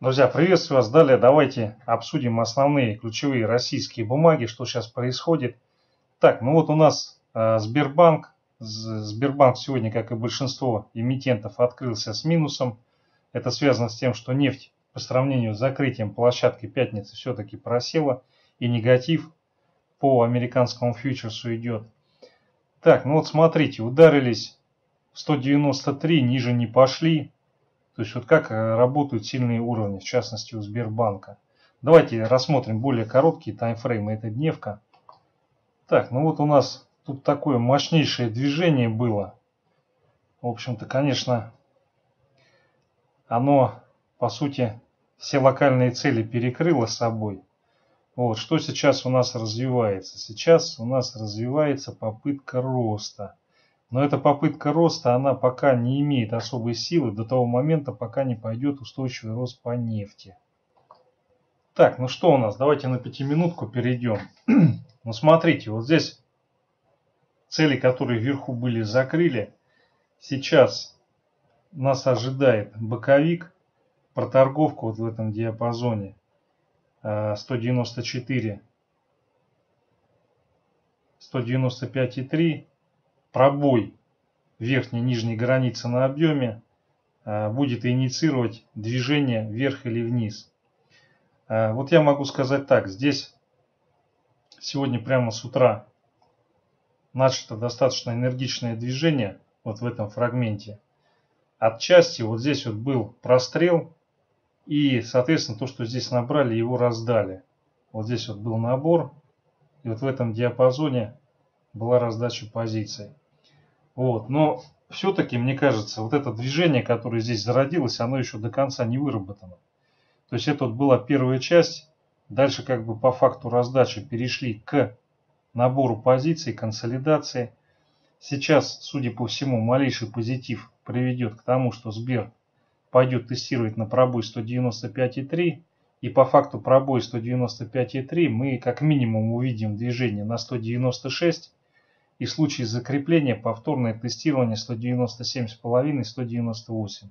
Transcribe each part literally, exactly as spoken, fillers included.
Друзья, приветствую вас. Далее давайте обсудим основные ключевые российские бумаги, что сейчас происходит. Так, ну вот у нас э, Сбербанк. Сбербанк сегодня, как и большинство эмитентов, открылся с минусом. Это связано с тем, что нефть по сравнению с закрытием площадки пятницы все-таки просела. И негатив по американскому фьючерсу идет. Так, ну вот смотрите, ударились в сто девяносто три, ниже не пошли. То есть вот как работают сильные уровни, в частности у Сбербанка. Давайте рассмотрим более короткие таймфреймы. Это дневка. Так, ну вот у нас тут такое мощнейшее движение было. В общем-то, конечно, оно, по сути, все локальные цели перекрыло собой. Вот, что сейчас у нас развивается? Сейчас у нас развивается попытка роста. Но эта попытка роста, она пока не имеет особой силы до того момента, пока не пойдет устойчивый рост по нефти. Так, ну что у нас? Давайте на пятиминутку перейдем. Ну смотрите, вот здесь цели, которые вверху были, закрыли. Сейчас нас ожидает боковик, проторговка вот в этом диапазоне сто девяносто четыре, сто девяносто пять и три. Пробой верхней и нижней границы на объеме будет инициировать движение вверх или вниз. Вот я могу сказать так, здесь сегодня прямо с утра начато достаточно энергичное движение вот в этом фрагменте. Отчасти вот здесь вот был прострел и, соответственно, то, что здесь набрали, его раздали. Вот здесь вот был набор и вот в этом диапазоне была раздача позиций. Вот, но все-таки, мне кажется, вот это движение, которое здесь зародилось, оно еще до конца не выработано. То есть это вот была первая часть. Дальше как бы по факту раздачи перешли к набору позиций, консолидации. Сейчас, судя по всему, малейший позитив приведет к тому, что Сбер пойдет тестировать на пробой сто девяносто пять и три. И по факту пробой сто девяносто пять и три мы как минимум увидим движение на сто девяносто шесть. И в случае закрепления повторное тестирование сто девяносто семь и пять, сто девяносто восемь.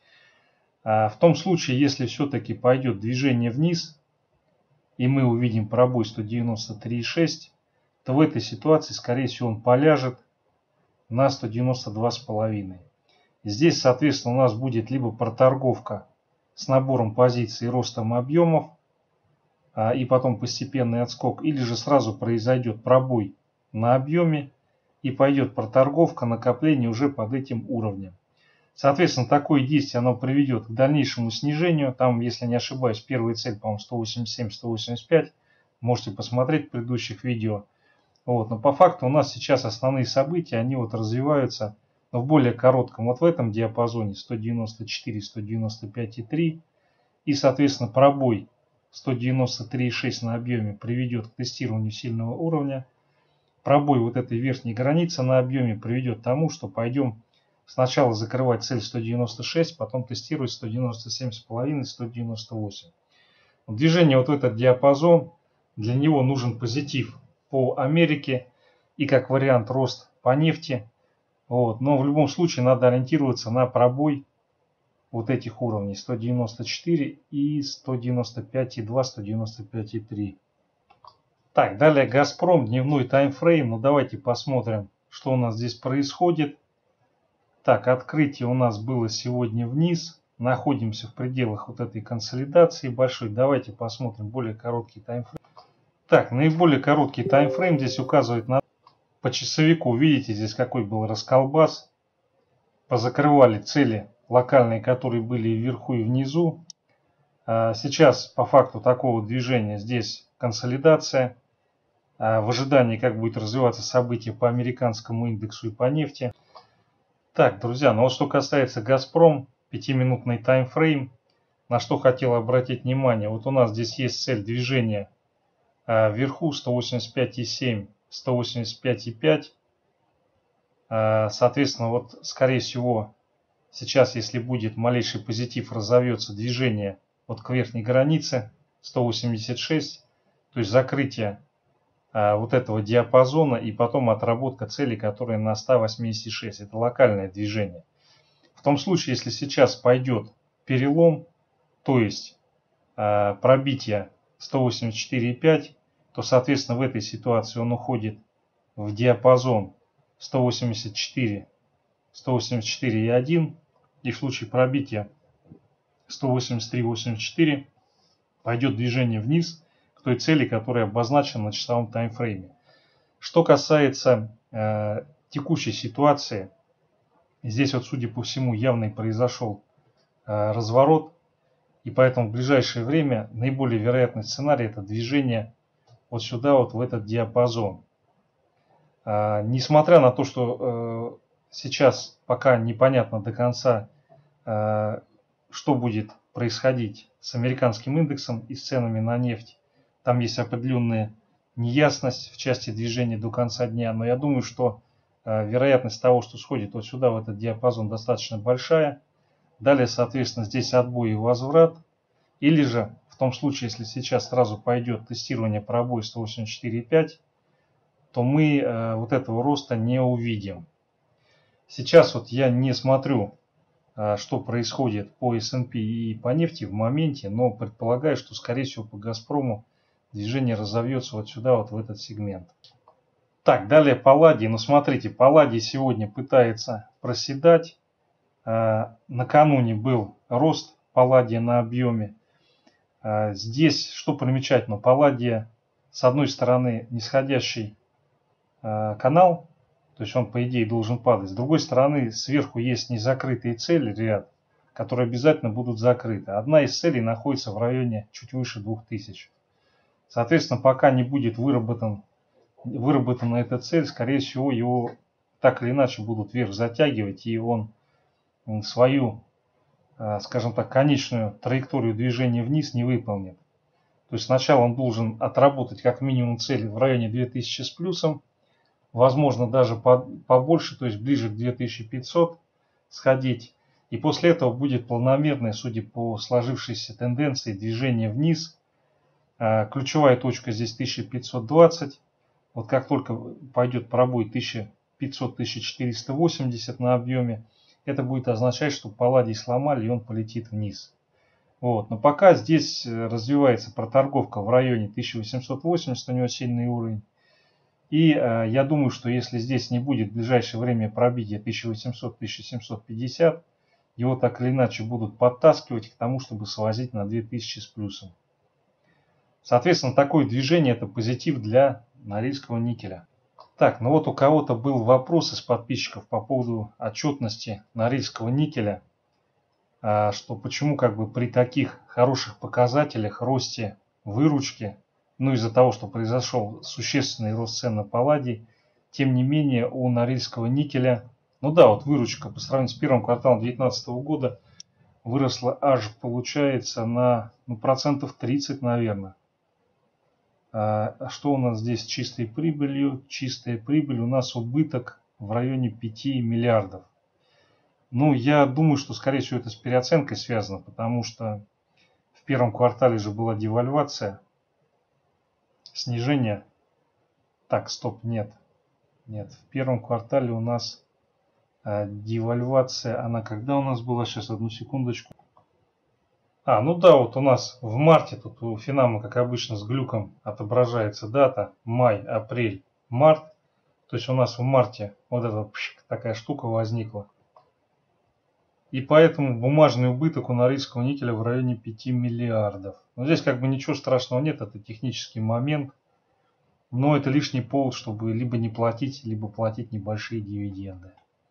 А в том случае, если все-таки пойдет движение вниз, и мы увидим пробой сто девяносто три и шесть, то в этой ситуации, скорее всего, он поляжет на сто девяносто два и пять. Здесь, соответственно, у нас будет либо проторговка с набором позиций и ростом объемов, и потом постепенный отскок, или же сразу произойдет пробой на объеме, и пойдет проторговка, накопление уже под этим уровнем. Соответственно, такое действие оно приведет к дальнейшему снижению. Там, если не ошибаюсь, первая цель, по-моему, сто восемьдесят семь — сто восемьдесят пять. Можете посмотреть в предыдущих видео. Вот. Но по факту у нас сейчас основные события, они вот развиваются но в более коротком, вот в этом диапазоне сто девяносто четыре — сто девяносто пять и три. И, соответственно, пробой сто девяносто три и шесть на объеме приведет к тестированию сильного уровня. Пробой вот этой верхней границы на объеме приведет к тому, что пойдем сначала закрывать цель сто девяносто шесть, потом тестировать сто девяносто семь и пять и сто девяносто восемь. Движение вот в этот диапазон, для него нужен позитив по Америке и как вариант рост по нефти. Вот. Но в любом случае надо ориентироваться на пробой вот этих уровней сто девяносто четыре и сто девяносто пять и два, сто девяносто пять и три. Так, далее Газпром, дневной таймфрейм. Ну давайте посмотрим, что у нас здесь происходит. Так, открытие у нас было сегодня вниз. Находимся в пределах вот этой консолидации большой. Давайте посмотрим более короткий таймфрейм. Так, наиболее короткий таймфрейм здесь указывает на... По часовику, видите, здесь какой был расколбас. Позакрывали цели локальные, которые были и вверху и внизу. Сейчас по факту такого движения здесь консолидация. В ожидании, как будет развиваться событие по американскому индексу и по нефти. Так, друзья, ну вот что касается Газпром, пятиминутный таймфрейм, на что хотел обратить внимание. Вот у нас здесь есть цель движения вверху сто восемьдесят пять и семь, сто восемьдесят пять и пять. Соответственно, вот скорее всего сейчас, если будет малейший позитив, разовьется движение вот к верхней границе сто восемьдесят шесть, то есть закрытие вот этого диапазона и потом отработка цели, которая на сто восемьдесят шесть. Это локальное движение. В том случае, если сейчас пойдет перелом, то есть пробития сто восемьдесят четыре и пять, то, соответственно, в этой ситуации он уходит в диапазон сто восемьдесят четыре, сто восемьдесят четыре и один, и в случае пробития сто восемьдесят три восемьдесят четыре пойдет движение вниз к той цели, которая обозначена на часовом таймфрейме. Что касается э, текущей ситуации, здесь вот, судя по всему, явно произошел э, разворот, и поэтому в ближайшее время наиболее вероятный сценарий — это движение вот сюда, вот в этот диапазон. Э, несмотря на то, что э, сейчас пока непонятно до конца, э, что будет происходить с американским индексом и с ценами на нефть, там есть определенная неясность в части движения до конца дня, но я думаю, что э, вероятность того, что сходит вот сюда, в этот диапазон, достаточно большая. Далее, соответственно, здесь отбой и возврат. Или же, в том случае, если сейчас сразу пойдет тестирование пробоя сто восемьдесят четыре и пять, то мы э, вот этого роста не увидим. Сейчас вот я не смотрю, э, что происходит по эс энд пи и по нефти в моменте, но предполагаю, что, скорее всего, по Газпрому движение разовьется вот сюда, вот в этот сегмент. Так, далее Палладий. Ну, смотрите, Палладий сегодня пытается проседать. Э, накануне был рост Палладия на объеме. Э, здесь, что примечательно, Палладия, с одной стороны, нисходящий э, канал, то есть он, по идее, должен падать. С другой стороны, сверху есть незакрытые цели, ряд, которые обязательно будут закрыты. Одна из целей находится в районе чуть выше двух тысяч. Соответственно, пока не будет выработан, выработана эта цель, скорее всего, его так или иначе будут вверх затягивать, и он свою, скажем так, конечную траекторию движения вниз не выполнит. То есть сначала он должен отработать как минимум цель в районе две тысячи с плюсом, возможно, даже побольше, то есть ближе к две тысячи пятьсот сходить. И после этого будет планомерное, судя по сложившейся тенденции, движение вниз. Ключевая точка здесь тысяча пятьсот двадцать. Вот как только пойдет пробой тысяча пятьсот — тысяча четыреста восемьдесят на объеме, это будет означать, что Палладий сломали и он полетит вниз. Вот. Но пока здесь развивается проторговка в районе тысяча восемьсот восемьдесят, у него сильный уровень. И э, я думаю, что если здесь не будет в ближайшее время пробития тысяча восемьсот — тысяча семьсот пятьдесят, его так или иначе будут подтаскивать к тому, чтобы свозить на две тысячи с плюсом. Соответственно, такое движение — это позитив для норильского никеля. Так, ну вот у кого-то был вопрос из подписчиков по поводу отчетности норильского никеля, что почему как бы при таких хороших показателях, росте выручки, ну из-за того, что произошел существенный рост цен на палладий, тем не менее у норильского никеля, ну да, вот выручка по сравнению с первым кварталом две тысячи девятнадцатого года выросла аж, получается, на ну, процентов тридцать, наверное. А что у нас здесь с чистой прибылью? Чистая прибыль у нас убыток в районе пяти миллиардов. Ну, я думаю, что, скорее всего, это с переоценкой связано, потому что в первом квартале же была девальвация, снижение. Так, стоп, нет. Нет, в первом квартале у нас а, девальвация, она когда у нас была? Сейчас, одну секундочку. А, ну да, вот у нас в марте, тут у Финама, как обычно, с глюком отображается дата, май, апрель, март. То есть у нас в марте вот эта пшик, такая штука возникла. И поэтому бумажный убыток у норильского никеля в районе пяти миллиардов. Но здесь как бы ничего страшного нет, это технический момент. Но это лишний повод, чтобы либо не платить, либо платить небольшие дивиденды.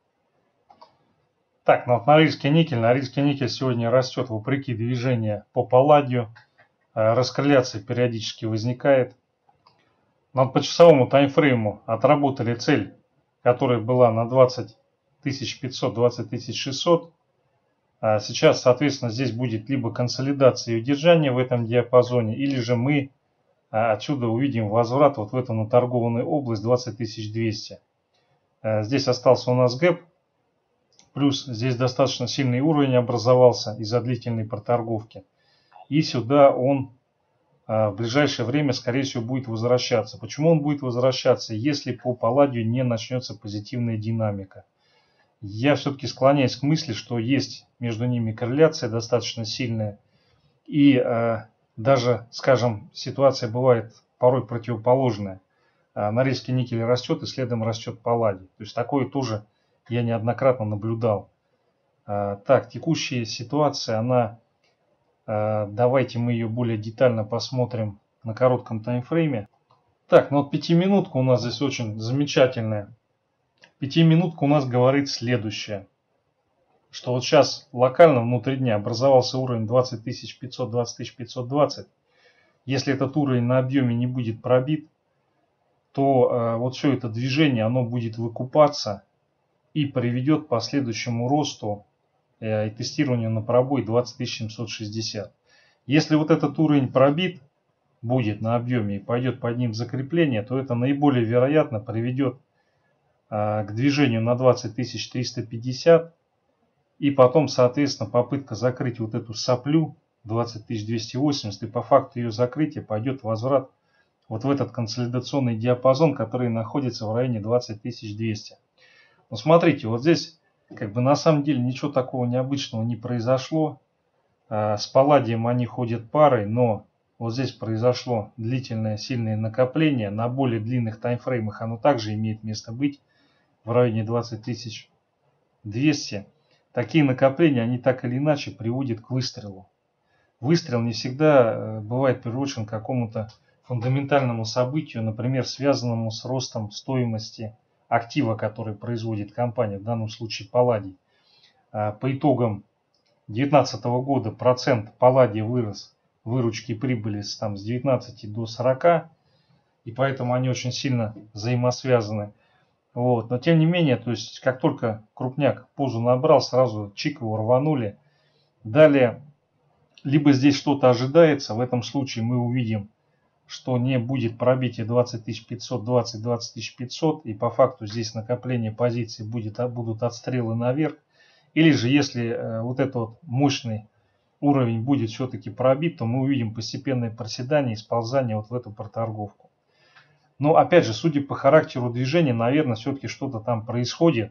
Так, ну вот норильский никель. Норильский никель сегодня растет вопреки движению по палладию. Раскорреляция периодически возникает. Но по часовому таймфрейму отработали цель, которая была на двадцать тысяч пятьсот — двадцать тысяч шестьсот. Сейчас, соответственно, здесь будет либо консолидация и удержание в этом диапазоне, или же мы отсюда увидим возврат вот в эту наторгованную область двадцать тысяч двести. Здесь остался у нас гэп. Плюс здесь достаточно сильный уровень образовался из-за длительной проторговки. И сюда он в ближайшее время, скорее всего, будет возвращаться. Почему он будет возвращаться? Если по палладию не начнется позитивная динамика. Я все-таки склоняюсь к мысли, что есть между ними корреляция достаточно сильная. И э, даже, скажем, ситуация бывает порой противоположная. Норильский никель растет, и следом растет палладий. То есть такое тоже я неоднократно наблюдал. Так, текущая ситуация, она, давайте мы ее более детально посмотрим на коротком таймфрейме. Так, ну вот пятиминутка у нас здесь очень замечательная. Пятиминутка у нас говорит следующее. Что вот сейчас локально внутри дня образовался уровень двадцать тысяч пятьсот, двадцать тысяч пятьсот двадцать. Если этот уровень на объеме не будет пробит, то э, вот все это движение, оно будет выкупаться и приведет к последующему росту э, и тестированию на пробой двадцать тысяч семьсот шестьдесят. Если вот этот уровень пробит будет на объеме и пойдет под ним закрепление, то это наиболее вероятно приведет э, к движению на двадцать тысяч триста пятьдесят. И потом, соответственно, попытка закрыть вот эту соплю двадцать тысяч двести восемьдесят, и по факту ее закрытия пойдет возврат вот в этот консолидационный диапазон, который находится в районе двадцать тысяч двести. Но смотрите, вот здесь как бы на самом деле ничего такого необычного не произошло. С палладием они ходят парой, но вот здесь произошло длительное сильное накопление. На более длинных таймфреймах оно также имеет место быть в районе двадцать тысяч двести. Такие накопления, они так или иначе приводят к выстрелу. Выстрел не всегда бывает приурочен к какому-то фундаментальному событию, например, связанному с ростом стоимости актива, который производит компания, в данном случае палладий. По итогам две тысячи девятнадцатого года процент палладия вырос, выручки и прибыли с, там, с девятнадцати до сорока, и поэтому они очень сильно взаимосвязаны. Вот. Но тем не менее, то есть как только крупняк позу набрал, сразу чик его рванули. Далее, либо здесь что-то ожидается, в этом случае мы увидим, что не будет пробития двадцать тысяч пятьсот, двадцать, двадцать тысяч пятьсот, и по факту здесь накопление позиций будет, будут отстрелы наверх. Или же если э, вот этот вот мощный уровень будет все-таки пробит, то мы увидим постепенное проседание и сползание вот в эту проторговку. Но опять же, судя по характеру движения, наверное, все-таки что-то там происходит.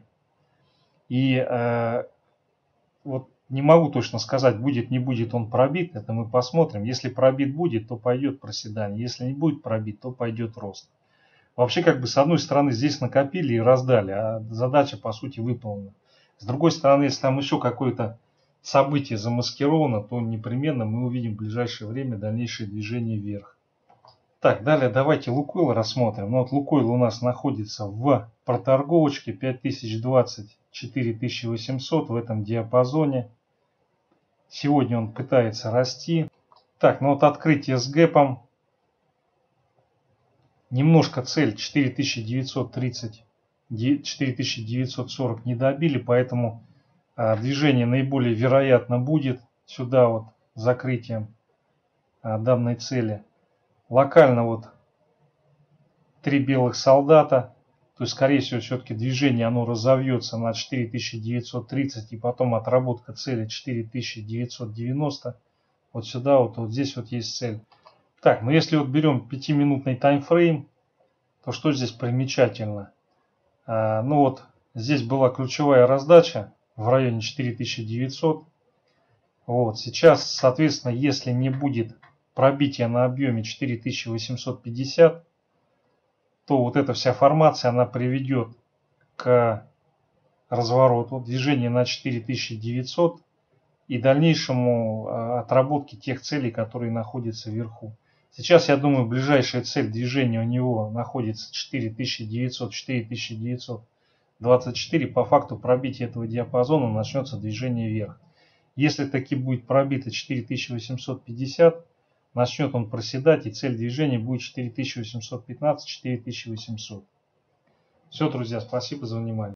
И э, вот не могу точно сказать, будет, не будет он пробит, это мы посмотрим. Если пробит будет, то пойдет проседание. Если не будет пробит, то пойдет рост. Вообще, как бы с одной стороны, здесь накопили и раздали, а задача по сути выполнена. С другой стороны, если там еще какое-то событие замаскировано, то непременно мы увидим в ближайшее время дальнейшее движение вверх. Так, далее давайте Лукойл рассмотрим. Ну, вот Лукойл у нас находится в проторговочке пять тысяч двадцать, четыре тысячи восемьсот в этом диапазоне. Сегодня он пытается расти. Так, ну вот открытие с гэпом. Немножко цель четыре тысячи девятьсот тридцать, четыре тысячи девятьсот сорок не добили, поэтому а, движение наиболее вероятно будет сюда вот закрытием а, данной цели. Локально вот три белых солдата, то есть скорее всего все-таки движение оно разовьется на четыре тысячи девятьсот тридцать и потом отработка цели четыре тысячи девятьсот девяносто. Вот сюда вот, вот здесь вот есть цель. Так, ну если вот берем пятиминутный таймфрейм, то что здесь примечательно? А, ну вот здесь была ключевая раздача в районе четыре тысячи девятьсот. Вот сейчас, соответственно, если не будет пробития на объеме четыре тысячи восемьсот пятьдесят, то вот эта вся формация, она приведет к развороту, движение на четыре тысячи девятьсот и дальнейшему отработке тех целей, которые находятся вверху. Сейчас, я думаю, ближайшая цель движения у него находится четыре тысячи девятьсот, четыре тысячи девятьсот двадцать четыре. По факту пробития этого диапазона начнется движение вверх. Если таки будет пробито четыре тысячи восемьсот пятьдесят, начнет он проседать, и цель движения будет четыре тысячи восемьсот пятнадцать, четыре тысячи восемьсот. Все, друзья, спасибо за внимание.